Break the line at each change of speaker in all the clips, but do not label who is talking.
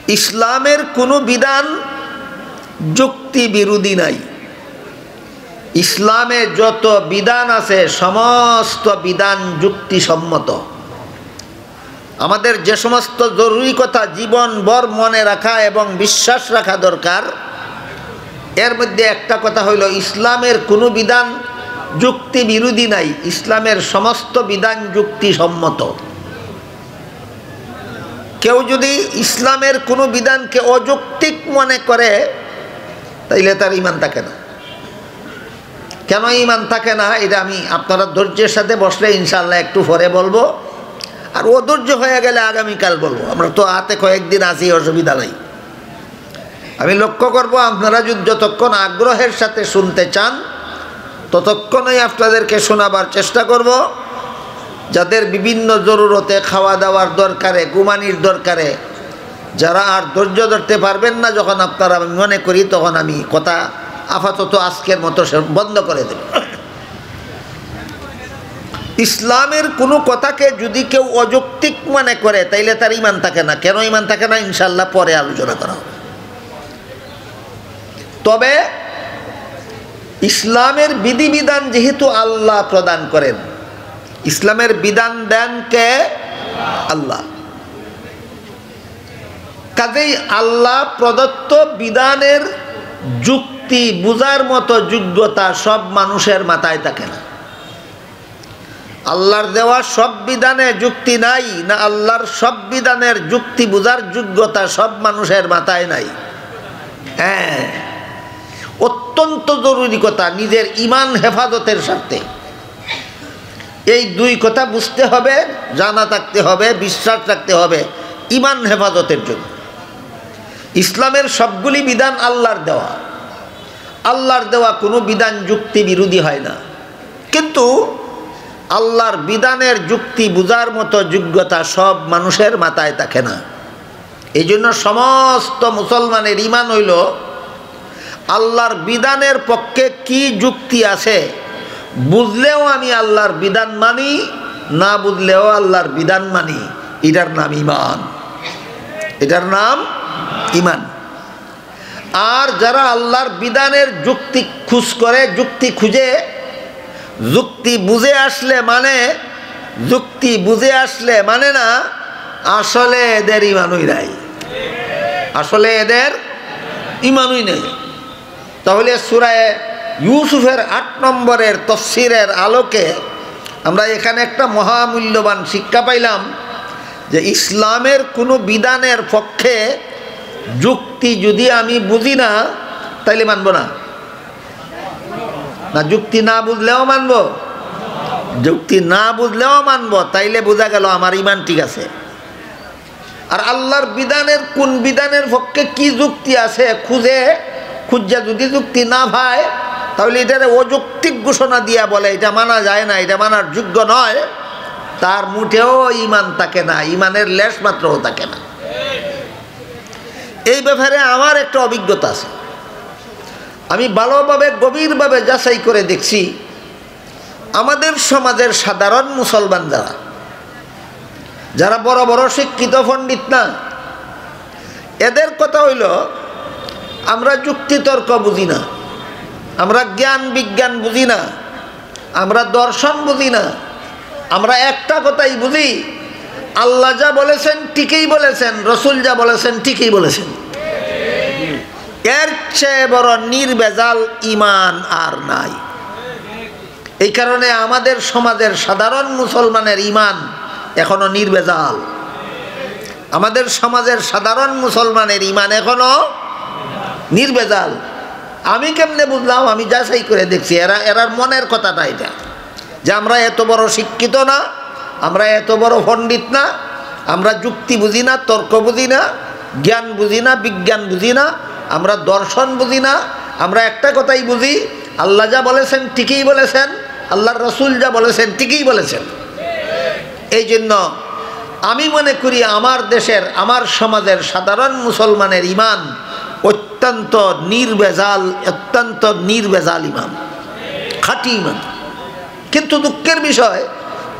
ইসলামের কোনো বিধান যুক্তি বিরোধী নাই। ইসলামে যত বিধান আছে সমস্ত বিধান যুক্তিসম্মত। আমাদের যে সমস্ত জরুরি কথা জীবনভর মনে রাখা এবং বিশ্বাস রাখা দরকার, এর মধ্যে একটা কথা হইল ইসলামের কোনো বিধান যুক্তি বিরোধী নাই। ইসলামের সমস্ত বিধান যুক্তিসম্মত। কেউ যদি ইসলামের কোনো বিধানকে অযৌক্তিক মনে করে তাইলে তার ঈমান থাকে না। কেন ঈমান থাকে না এটা আমি আপনারা ধৈর্যের সাথে বসলে ইনশাআল্লাহ একটু পরে বলবো, আর অধৈর্য হয়ে গেলে আগামীকাল বলবো। আমরা তো হাতে কয়েকদিন আছি, অসুবিধা নাই। আমি লক্ষ্য করব আপনারা যদি যতক্ষণ আগ্রহের সাথে শুনতে চান ততক্ষণই আপনাদেরকে শোনাবার চেষ্টা করব। যাদের বিভিন্ন জরুরতে, খাওয়া দাওয়ার দরকারে, ঘুমানির দরকারে, যারা আর ধৈর্য ধরতে পারবেন না, যখন আপনারা আমি মনে করি তখন আমি কথা আপাতত আজকের মতো বন্ধ করে দেব। ইসলামের কোনো কথাকে যদি কেউ অযৌক্তিক মনে করে তাইলে তার ঈমান থাকে না। কেন ঈমান থাকে না ইনশাআল্লাহ পরে আলোচনা করা হবে। তবে ইসলামের বিধিবিধান যেহেতু আল্লাহ প্রদান করেন, ইসলামের বিধান দেন কে? আল্লাহ। কাজেই আল্লাহ প্রদত্ত বিধানের যুক্তি বুঝার মতো যোগ্যতা সব মানুষের মাথায় থাকে না। আল্লাহর দেওয়া সব বিধানে যুক্তি নাই, না আল্লাহর সব বিধানের যুক্তি বুঝার যোগ্যতা সব মানুষের মাথায় নাই। হ্যাঁ, অত্যন্ত জরুরি কথা, নিজের ঈমান হেফাজতের স্বার্থে এই দুই কথা বুঝতে হবে, জানা থাকতে হবে, বিশ্বাস রাখতে হবে ঈমান হেফাজতের জন্য। ইসলামের সবগুলি বিধান আল্লাহর দেওয়া। আল্লাহর দেওয়া কোনো বিধান যুক্তি বিরোধী হয় না, কিন্তু আল্লাহর বিধানের যুক্তি বুঝার মতো যোগ্যতা সব মানুষের মাথায় থাকে না। এই জন্য সমস্ত মুসলমানের ঈমান হইল আল্লাহর বিধানের পক্ষে কি যুক্তি আছে বুঝলেও আমি আল্লাহর বিধান মানি, না বুঝলেও আল্লাহর বিধান মানি। এটার নাম ঈমান। এটার নাম ঈমান। আর যারা আল্লাহর বিধানের যুক্তি খুঁজ করে, যুক্তি খুঁজে, যুক্তি বুঝে আসলে মানে, যুক্তি বুঝে আসলে মানে না, আসলে এদের ঈমানই নাই। আসলে এদের ঈমানই নেই। তাহলে সূরা ইউসুফের 8 নম্বরের তাফসীরের আলোকে আমরা এখানে একটা মহামূল্যবান শিক্ষা পাইলাম যে ইসলামের কোনো বিধানের পক্ষে যুক্তি যদি আমি বুঝি না তাইলে মানব না। না যুক্তি না বুঝলেও মানব, যুক্তি না বুঝলেও মানব, তাইলে বোঝা গেল আমার ঈমান ঠিক আছে। আর আল্লাহর বিধানের কোন বিধানের পক্ষে কি যুক্তি আছে খুঁজা যদি যুক্তি না পায় তাহলে এটার অযৌক্তিক ঘোষণা দিয়া বলে এটা মানা যায় না, এটা মানার যোগ্য নয়, তার মুঠেও ঈমান থাকে না, ঈমানের লেশ মাত্রও থাকে না। এই ব্যাপারে আমার একটা অভিজ্ঞতা আছে। আমি ভালোভাবে গভীরভাবে যাচাই করে দেখছি আমাদের সমাজের সাধারণ মুসলমান যারা বড় বড় শিক্ষিত পণ্ডিত না, এদের কথা হইল আমরা যুক্তিতর্ক বুঝি না, আমরা জ্ঞান বিজ্ঞান বুঝি না, আমরা দর্শন বুঝি না। আমরা একটা কথাই বুঝি, আল্লাহ যা বলেছেন ঠিকই বলেছেন, রসুল যা বলেছেন ঠিকই বলেছেন। এর চেয়ে বড় নির্ভেজাল ঈমান আর নাই। এই কারণে আমাদের সমাজের সাধারণ মুসলমানের ঈমান এখনো নির্ভেজাল। আমাদের সমাজের সাধারণ মুসলমানের ঈমান এখনো নির্ভেজাল। আমি কেমনে বুঝলাম? আমি যাচাই করে দেখছি এরার মনের কথাটা এটা, যে আমরা এত বড় শিক্ষিত না, আমরা এত বড় পণ্ডিত না, আমরা যুক্তি বুঝি না, তর্ক বুঝি না, জ্ঞান বুঝি না, বিজ্ঞান বুঝি না, আমরা দর্শন বুঝি না। আমরা একটা কথাই বুঝি, আল্লাহ যা বলেছেন ঠিকই বলেছেন, আল্লাহর রসুল যা বলেছেন ঠিকই বলেছেন। এই জন্য আমি মনে করি আমার দেশের, আমার সমাজের সাধারণ মুসলমানের ঈমান অত্যন্ত নির্ভেজাল, অত্যন্ত নির্ভেজাল ঈমান, খাঁটি ঈমান। কিন্তু দুঃখের বিষয়,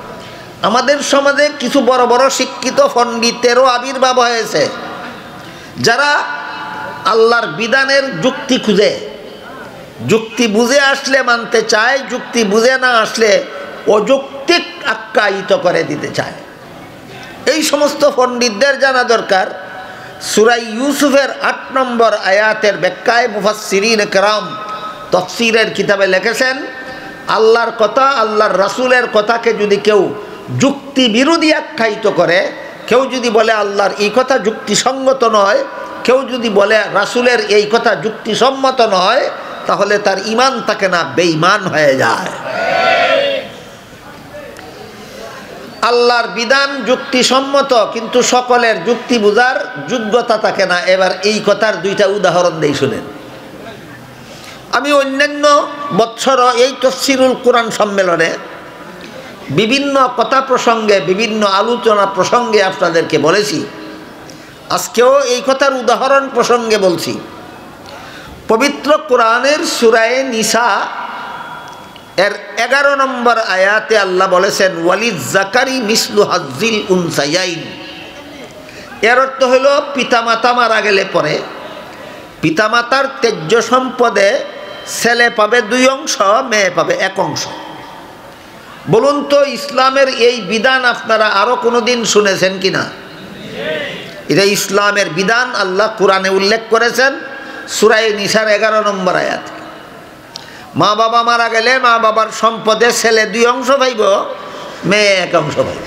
আমাদের সমাজে কিছু বড় বড় শিক্ষিত পণ্ডিতেরও আবির্ভাব হয়েছে যারা আল্লাহর বিধানের যুক্তি খুঁজে, যুক্তি বুঝে আসলে মানতে চায়, যুক্তি বুঝে না আসলে অযৌক্তিক আখ্যায়িত করে দিতে চায়, এই সমস্ত পণ্ডিতদের জানা দরকার। সূরা ইউসুফের ৮ নম্বর আয়াতের ব্যাখ্যায় মুফাসসিরিন কেরাম তাফসীরের কিতাবে লিখেছেন, আল্লাহর কথা, আল্লাহর রাসূলের কথাকে যদি কেউ যুক্তি বিরোধী আখ্যায়িত করে, কেউ যদি বলে আল্লাহর এই কথা যুক্তিসঙ্গত নয়, কেউ যদি বলে রাসূলের এই কথা যুক্তিসম্মত নয়, তাহলে তার ঈমান থাকে না, বেঈমান হয়ে যায়। আল্লাহর বিধান যুক্তিসম্মত, কিন্তু সকলের যুক্তি বোঝার যোগ্যতা থাকে না। এবার এই কথার দুইটা উদাহরণ দেই, শুনেন। আমি অন্যান্য বৎসরও এই তাফসীরুল কোরআন সম্মেলনে বিভিন্ন কথা প্রসঙ্গে, বিভিন্ন আলোচনা প্রসঙ্গে আপনাদেরকে বলেছি, আজকেও এই কথার উদাহরণ প্রসঙ্গে বলছি। পবিত্র কোরআনের সূরা নিসা এর 11 নম্বর আয়াতে আল্লাহ বলেছেন, ওয়ালিজ জাকারি মিসলু হাজ্জিল উনসায়াইন। এর অর্থ হলো পিতামাতা মারা গেলে পরে পিতামাতার তেজ্য সম্পদে ছেলে পাবে 2 অংশ, মেয়ে পাবে 1 অংশ। বলুন তো, ইসলামের এই বিধান আপনারা আরো কোনোদিন শুনেছেন কিনা? এটা ইসলামের বিধান, আল্লাহ কোরআনে উল্লেখ করেছেন সূরা নিসার 11 নম্বর আয়াত। মা বাবা মারা গেলে মা বাবার সম্পদে ছেলে 2 অংশ পাইব, মেয়ে 1 অংশ পাইব।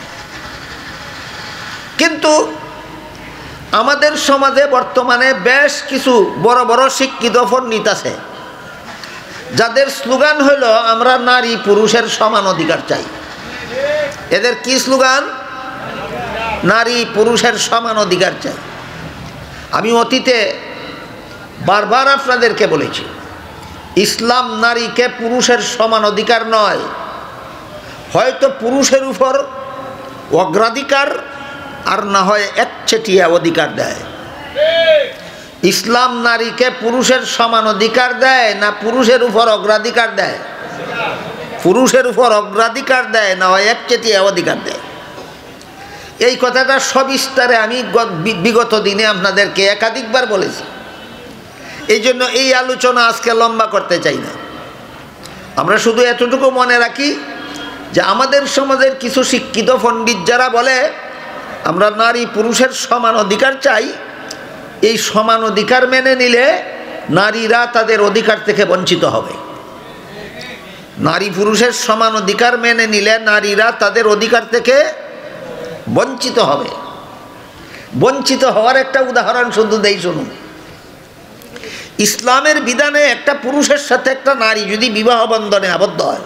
কিন্তু আমাদের সমাজে বর্তমানে বেশ কিছু বড় বড় শিক্ষিত পণ্ডিত আছে, যাদের স্লোগান হলো আমরা নারী পুরুষের সমান অধিকার চাই। এদের কি স্লোগান? নারী পুরুষের সমান অধিকার চাই। আমি অতীতে বারবার আপনাদেরকে বলেছি, ইসলাম নারীকে পুরুষের সমান অধিকার নয়, হয়তো পুরুষের উপর অগ্রাধিকার আর না হয় একচেটিয়া অধিকার দেয়। ইসলাম নারীকে পুরুষের সমান অধিকার দেয় না পুরুষের উপর অগ্রাধিকার দেয়? পুরুষের উপর অগ্রাধিকার দেয়, না হয় একচেটিয়া অধিকার দেয়। এই কথাটা সবিস্তারে আমি বিগত দিনে আপনাদেরকে একাধিকবার বলেছি। এই জন্য এই আলোচনা আজকে লম্বা করতে চাই না। আমরা শুধু এতটুকু মনে রাখি যে আমাদের সমাজের কিছু শিক্ষিত পণ্ডিত যারা বলে আমরা নারী পুরুষের সমান অধিকার চাই, এই সমান অধিকার মেনে নিলে নারীরা তাদের অধিকার থেকে বঞ্চিত হবে। নারী পুরুষের সমান অধিকার মেনে নিলে নারীরা তাদের অধিকার থেকে বঞ্চিত হবে। বঞ্চিত হওয়ার একটা উদাহরণ শুধু দেই, শুনুন। ইসলামের বিধানে একটা পুরুষের সাথে একটা নারী যদি বিবাহ বন্ধনে আবদ্ধ হয়,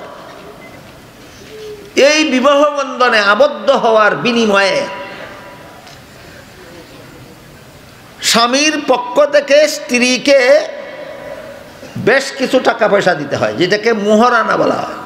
এই বিবাহ বন্ধনে আবদ্ধ হওয়ার বিনিময়ে স্বামীর পক্ষ থেকে স্ত্রীকে বেশ কিছু টাকা পয়সা দিতে হয়, যেটাকে মোহরানা বলা হয়।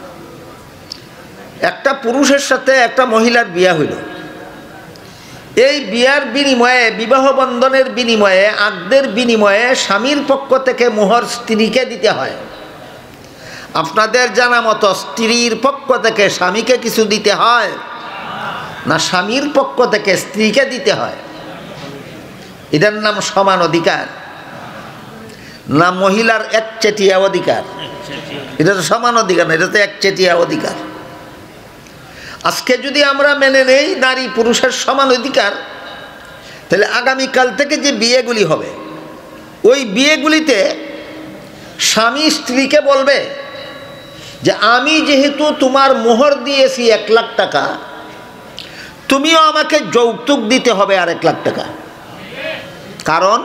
একটা পুরুষের সাথে একটা মহিলার বিয়ে হইল, এই বিয়ার বিনিময়ে, বিবাহ বন্ধনের বিনিময়ে, আকদের বিনিময়ে স্বামীর পক্ষ থেকে মোহর স্ত্রীকে দিতে হয়। আপনাদের জানা মতো স্ত্রীর পক্ষ থেকে স্বামীকে কিছু দিতে হয় না স্বামীর পক্ষ থেকে স্ত্রীকে দিতে হয়? এটার নাম সমান অধিকার না মহিলার একচেটিয়া অধিকার? এটা তো সমান অধিকার না, এটা তো একচেটিয়া অধিকার। আজকে যদি আমরা মেনে নেই নারী পুরুষের সমান অধিকার, তাহলে আগামীকাল থেকে যে বিয়েগুলি হবে, ওই বিয়েগুলিতে স্বামী স্ত্রীকে বলবে যে আমি যেহেতু তোমার মোহর দিয়েছি 1 লাখ টাকা, তুমিও আমাকে যৌতুক দিতে হবে আর 1 লাখ টাকা। কারণ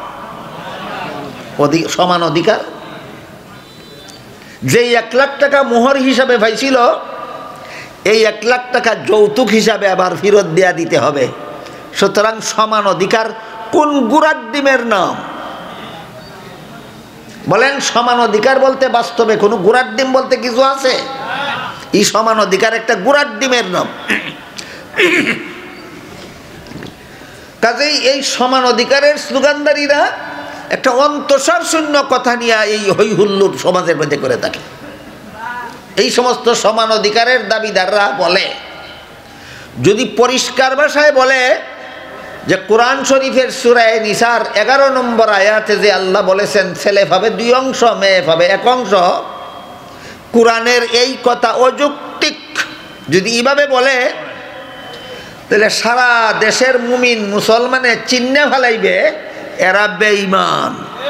সমান অধিকার। যে 1 লাখ টাকা মোহর হিসাবে পাইছিল, এই 1 লাখ টাকা যৌতুক হিসাবে আবার ফেরত দেয়া দিতে হবে। সুতরাং সমান অধিকার কোন গুড়ার ডিমের নাম? বলেন, সমান অধিকার বলতে বাস্তবে কোনো গুড়ার ডিম বলতে কিছু আছে? এই সমান অধিকার একটা গুড়ার ডিমের নাম। কাজেই এই সমান অধিকারের স্লোগানদারীরা একটা অন্তঃসার শূন্য কথা নিয়ে এই হই হুল্লোড় সমাজের মধ্যে করে থাকে। এই সমস্ত সমান অধিকারের দাবিদাররা বলে, যদি পরিষ্কার ভাষায় বলে যে কোরআন শরীফের সূরা নিসার 11 নম্বর আয়াতে যে আল্লাহ বলেছেন ছেলে পাবে 2 অংশ, মেয়ে পাবে 1 অংশ, কোরআনের এই কথা অযৌক্তিক। যদি এইভাবে বলে তাহলে সারা দেশের মুমিন মুসলমানে চিহ্নে ফেলাইবে এরা বেঈমান।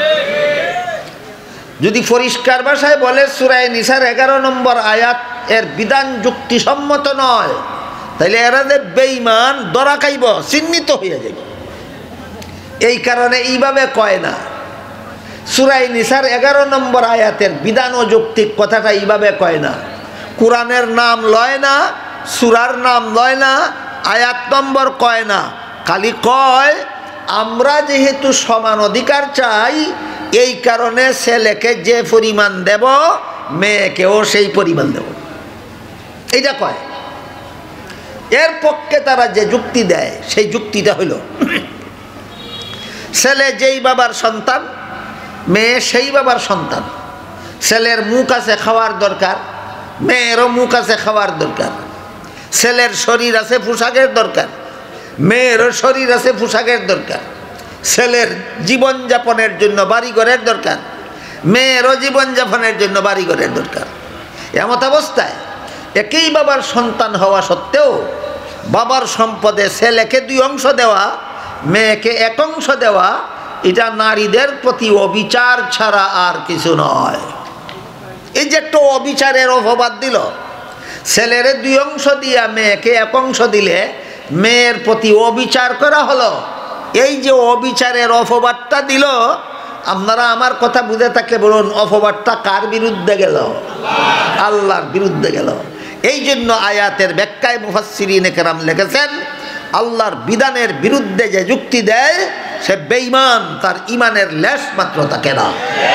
যদি পরিষ্কার ভাষায় বলে সূরা নিসার 11 নম্বর আয়াত এর বিধান যুক্তিসম্মত নয়, তাইলে এরা যে বেঈমান ধরা খাইব, চিহ্নিত হয়ে যাবে। এই কারণে এইভাবে কয় না। সূরা নিসার 11 নম্বর আয়াতের বিধান অযৌক্তিক কথাটা এইভাবে কয় না। কোরআনের নাম লয় না, সূরার নাম লয় না, আয়াত নম্বর কয় না, খালি কয় আমরা যেহেতু সমান অধিকার চাই এই কারণে ছেলেকে যে পরিমাণ দেব মেয়েকেও সেই পরিমাণ দেব, এইটা কয়। এর পক্ষে তারা যে যুক্তি দেয় সেই যুক্তিটা হইল ছেলে যেই বাবার সন্তান, মেয়ে সেই বাবার সন্তান। ছেলের মুখ আছে খাওয়ার দরকার, মেয়েরও মুখ আছে খাওয়ার দরকার। ছেলের শরীর আছে পোশাকের দরকার, মেয়েরও শরীর আছে পোশাকের দরকার। ছেলের জীবনযাপনের জন্য বাড়িঘরের দরকার, মেয়েরও জীবনযাপনের জন্য বাড়িঘরের দরকার। এমত অবস্থায় একই বাবার সন্তান হওয়া সত্ত্বেও বাবার সম্পদে ছেলেকে 2 অংশ দেওয়া, মেয়েকে 1 অংশ দেওয়া, এটা নারীদের প্রতি অবিচার ছাড়া আর কিছু নয়। এই যে একটা অবিচারের অপবাদ দিল, ছেলের 2 অংশ দিয়া মেয়েকে 1 অংশ দিলে মেয়ের প্রতি অবিচার করা হলো। এই যে অবিচারের অপবাদটা দিল, আপনারা আমার কথা বুঝে থাকলে বলুন অপবাদটা কার বিরুদ্ধে গেল? আল্লাহর বিরুদ্ধে গেল। এই জন্য আয়াতের ব্যাখ্যায় মুফাসসিরিনে কেরাম লিখেছেন আল্লাহর বিধানের বিরুদ্ধে যে যুক্তি দেয় সে বেঈমান, তার ইমানের লেশ মাত্র থাকে না।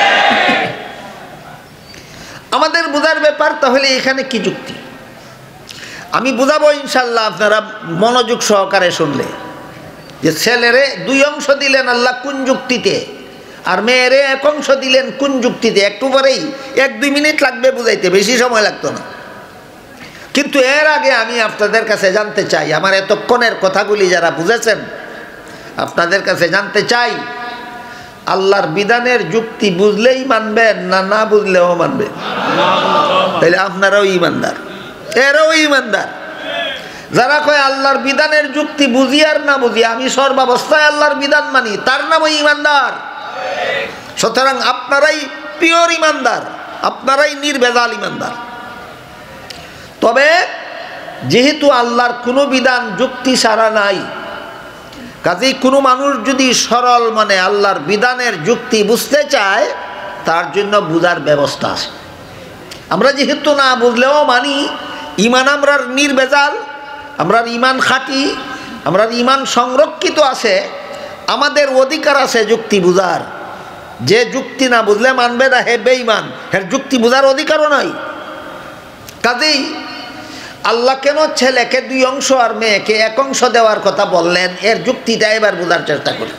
আমাদের বোঝার ব্যাপার তাহলে এখানে কি যুক্তি আমি বুঝাবো ইনশাল্লাহ, আপনারা মনোযোগ সহকারে শুনলে। যে ছেলেরে 2 অংশ দিলেন আল্লাহ কোন যুক্তিতে, আর মেয়েরে 1 অংশ দিলেন কোন যুক্তিতে? একটু পরেই 1-2 মিনিট লাগবে বুঝাইতে, বেশি সময় লাগতো না। কিন্তু এর আগে আমি আপনাদের কাছে জানতে চাই, আমার এতক্ষণের কথাগুলি যারা বুঝেছেন আপনাদের কাছে জানতে চাই, আল্লাহর বিধানের যুক্তি বুঝলেই মানবেন না না বুঝলেও মানবেন? তাহলে আপনারাও ইমানদার, এরাও ইমানদার। যারা কয় আল্লাহর বিধানের যুক্তি বুঝি আর না বুঝি আমি সর্বাবস্থায় আল্লাহর বিধান মানি, তার নামই ইমানদার। সুতরাং আপনারাই পিওর ইমানদার, আপনারাই নির্ভেজাল ইমানদার। তবে যেহেতু আল্লাহর কোনো বিধান যুক্তি ছাড়া নাই, কাজেই কোনো মানুষ যদি সরল মানে আল্লাহর বিধানের যুক্তি বুঝতে চায় তার জন্য বুঝার ব্যবস্থা আছে। আমরা যেহেতু না বুঝলেও মানি, ইমান আমরার নির্ভেজাল, আমরার ইমান খাঁটি, আমরার ইমান সংরক্ষিত আছে, আমাদের অধিকার আছে যুক্তি বুঝার। যে যুক্তি না বুঝলে মানবে না হে বেঈমান, এর যুক্তি বুঝার অধিকারও নাই। কাজেই আল্লাহ কেন ছেলেকে 2 অংশ আর মেয়েকে 1 অংশ দেওয়ার কথা বললেন, এর যুক্তিটা এবার বোঝার চেষ্টা করি।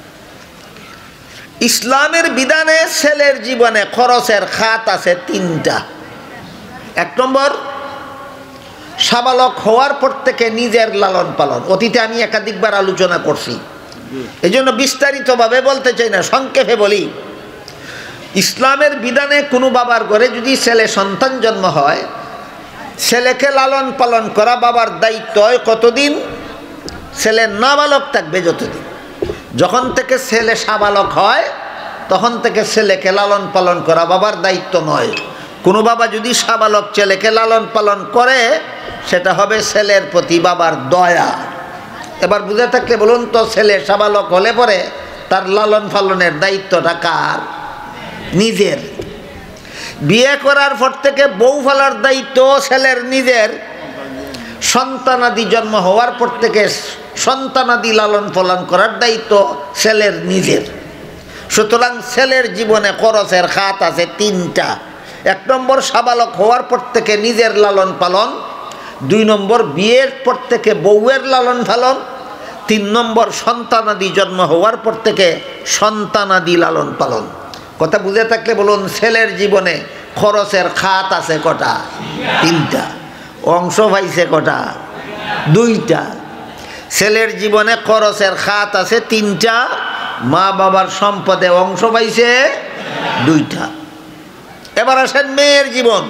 ইসলামের বিধানে ছেলের জীবনে খরচের খাত আছে 3টা। 1 নম্বর, সাবালক হওয়ার পর থেকে নিজের লালন পালন। অতীতে আমি একাধিকবার আলোচনা করছি, এই জন্য বিস্তারিতভাবে বলতে চাই না, সংক্ষেপে বলি। ইসলামের বিধানে কোনো বাবার ঘরে যদি ছেলে সন্তান জন্ম হয়, ছেলেকে লালন পালন করা বাবার দায়িত্ব হয় কতদিন? ছেলে নাবালক থাকবে যতদিন। যখন থেকে ছেলে সাবালক হয় তখন থেকে ছেলেকে লালন পালন করা বাবার দায়িত্ব নয়। কোনো বাবা যদি সাবালক ছেলেকে লালন পালন করে সেটা হবে ছেলের প্রতি বাবার দয়া। এবার বুঝে থাকলে বলুন তো, ছেলে সাবালক হলে পরে তার লালন পালনের দায়িত্বটা কার? নিজের। বিয়ে করার পর থেকে বউ ফেলার দায়িত্ব ছেলের নিজের। সন্তানাদি জন্ম হওয়ার পর থেকে সন্তানাদি লালন পালন করার দায়িত্ব ছেলের নিজের। সুতরাং ছেলের জীবনে খরচের খাত আছে 3টা। 1 নম্বর, সাবালক হওয়ার পর থেকে নিজের লালন পালন। 2 নম্বর, বিয়ের পর থেকে বউয়ের লালন পালন। 3 নম্বর, সন্তানাদি জন্ম হওয়ার পর থেকে সন্তানাদি লালন পালন। কথা বুঝে থাকলে বলুন, ছেলের জীবনে খরচের খাত আছে কটা? 3টা। অংশ পাইছে কটা? 2টা। ছেলের জীবনে খরচের খাত আছে 3টা, মা বাবার সম্পদে অংশ পাইছে 2টা। এবার আসেন মেয়ের জীবন।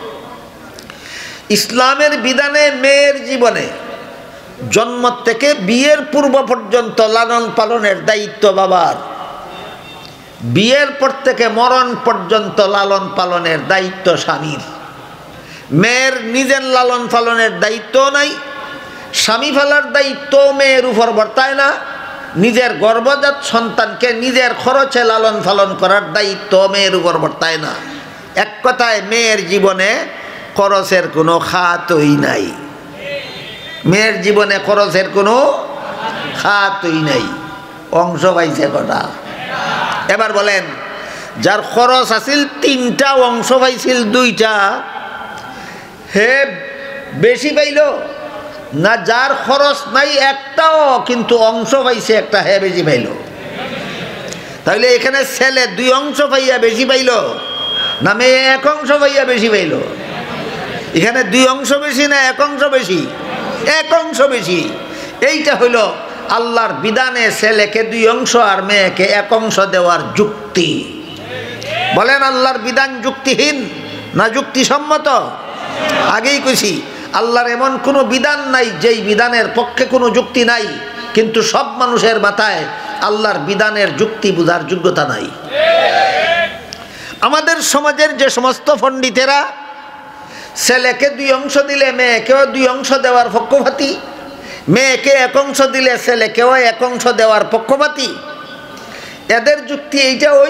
ইসলামের বিধানে মেয়ের জীবনে জন্ম থেকে বিয়ের পূর্ব পর্যন্ত লালন পালনের দায়িত্ব বাবার, বিয়ের পর থেকে মরণ পর্যন্ত লালন পালনের দায়িত্ব স্বামীর। মেয়ের নিজের লালন পালনের দায়িত্ব নাই, স্বামী ফেলার দায়িত্ব মেয়ের উপর বর্তায় না, নিজের গর্ভজাত সন্তানকে নিজের খরচে লালন পালন করার দায়িত্ব মেয়ের উপর বর্তায় না। এক কথায় মেয়ের জীবনে খরচের কোনো খাতই নাই, মেয়ের জীবনে খরচের কোনো খাতই নাই। অংশ পাইছে কটা? এবার বলেন, যার খরচ আছিল 3টা, অংশ পাইছিল 2টা, হে বেশি পাইল না যার খরচ নাই একটাও কিন্তু অংশ পাইছে একটা, হে বেশি পাইল? তাহলে এখানে ছেলে 2 অংশ পাইয়া বেশি পাইল না মেয়ে 1 অংশ পাইয়া বেশি পাইল? এখানে 2 অংশ বেশি না 1 অংশ বেশি? 1 অংশ বেশি। এইটা হইল আল্লাহর বিধানে ছেলেকে 2 অংশ আর মেয়েকে 1 অংশ দেওয়ার যুক্তি। বলেন আল্লাহর বিধান যুক্তিহীন না যুক্তিসম্মত? আগেই কইছি, আল্লাহর এমন কোনো বিধান নাই যেই বিধানের পক্ষে কোনো যুক্তি নাই, কিন্তু সব মানুষের মাথায় আল্লাহর বিধানের যুক্তি বোঝার যোগ্যতা নাই। আমাদের সমাজের যে সমস্ত পণ্ডিতেরা ছেলেকে 2 অংশ দিলে মেয়েকেও 2 অংশ দেওয়ার পক্ষপাতী, মেয়েকে 1 অংশ দিলে ছেলেকেও 1 অংশ দেওয়ার পক্ষপাতী, এদের যুক্তি এইটা, ওই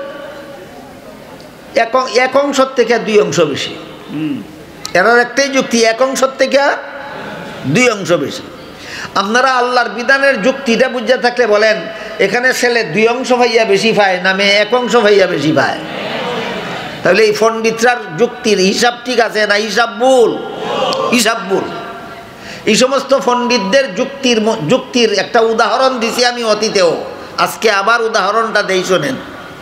1 অংশ থেকে 2 অংশ বেশি। এর একটাই যুক্তি, 1 অংশ থেকে 2 অংশ বেশি। আপনারা আল্লাহর বিধানের যুক্তিটা বুঝে থাকলে বলেন, এখানে ছেলে 2 অংশ ভাইয়া বেশি পায় না মেয়ে 1 অংশ ভাইয়া বেশি পায়? তাহলে এই পণ্ডিতরার যুক্তির হিসাব ঠিক আছে না হিসাব ভুল? হিসাব ভুল। এই সমস্ত পণ্ডিতদের যুক্তির একটা উদাহরণ দিছি আমি অতীতেও, আজকে আবার উদাহরণটা দেই, শোনেন।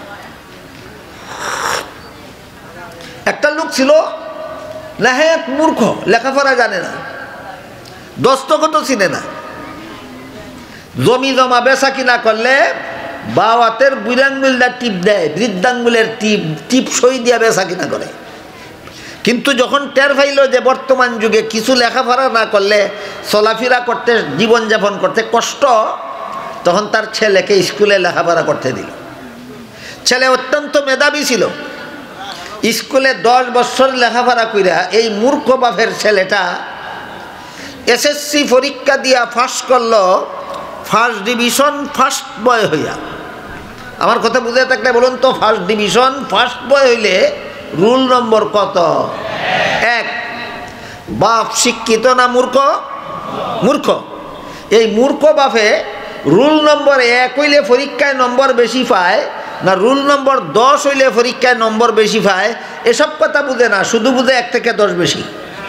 একটা লোক ছিল লাহেক মূর্খ, লেখাপড়া জানে না, দস্তখত চিনে না, জমি জমা বেচা কিনা করলে বাও হাতের বুড়াঙ্গুলটা টিপ দেয়, বৃদ্ধাঙ্গুলের টিপ সই দিয়া বেচা কিনা করে। কিন্তু যখন টের পাইল যে বর্তমান যুগে কিছু লেখাপড়া না করলে চলাফেরা করতে, জীবনযাপন করতে কষ্ট, তখন তার ছেলেকে স্কুলে লেখাপড়া করতে দিল। ছেলে অত্যন্ত মেধাবী ছিল, স্কুলে 10 বছর লেখাপড়া কইরা এই মূর্খ বাপের ছেলেটা এসএসসি পরীক্ষা দিয়া পাস করলো, ফার্স্ট ডিভিশন ফার্স্ট বয় হইয়া। আমার কথা বুঝে থাকলে বলুন তো, ফার্স্ট ডিভিশন ফার্স্ট বয় হইলে রুল নম্বর কত? 1। বাপ শিক্ষিত না মূর্খ? মূর্খ। এই মূর্খ বাপে রুল নম্বর 1 হইলে পরীক্ষায় নম্বর বেশি পায় না রুল নম্বর 10 হইলে পরীক্ষায় নম্বর বেশি পায়, এসব কথা বুঝে না, শুধু বুঝে 1 থেকে 10 বেশি।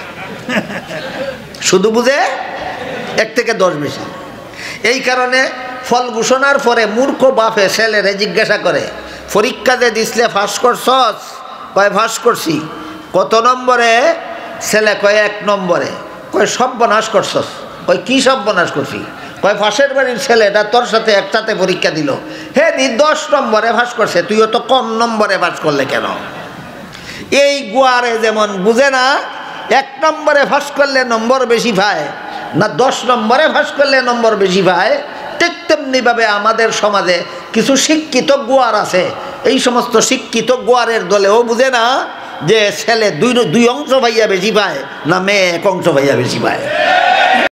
শুধু বুঝে 1 থেকে 10 বেশি। এই কারণে ফল ঘোষণার পরে মূর্খ বাপে ছেলেরে জিজ্ঞাসা করে, পরীক্ষা যে দিসলে ফাঁস করছস? কয় ফাঁস করছি। কত নম্বরে? ছেলে কয় 1 নম্বরে। কয় সর্বনাশ করছস? কয় কি সর্বনাশ করছি? কয় ফাঁসের বাড়ির ছেলেটা তোর সাথে একসাথে পরীক্ষা দিল, হে দি 10 নম্বরে ফাঁস করছে, তুইও তো কম নম্বরে ফাঁস করলে কেন? এই গুয়ারে যেমন বুঝে না 1 নম্বরে ফাঁস করলে নম্বর বেশি পায় না 10 নম্বরে ফাঁস করলে নম্বর বেশি পায়, ঠিক তেমনিভাবে আমাদের সমাজে কিছু শিক্ষিত গোয়ার আছে, এই সমস্ত শিক্ষিত গোয়ারের দলেও বুঝে না যে ছেলে 2 অংশ ভাইয়া বেশি পায় না মেয়ে 1 অংশ ভাইয়া বেশি পায়।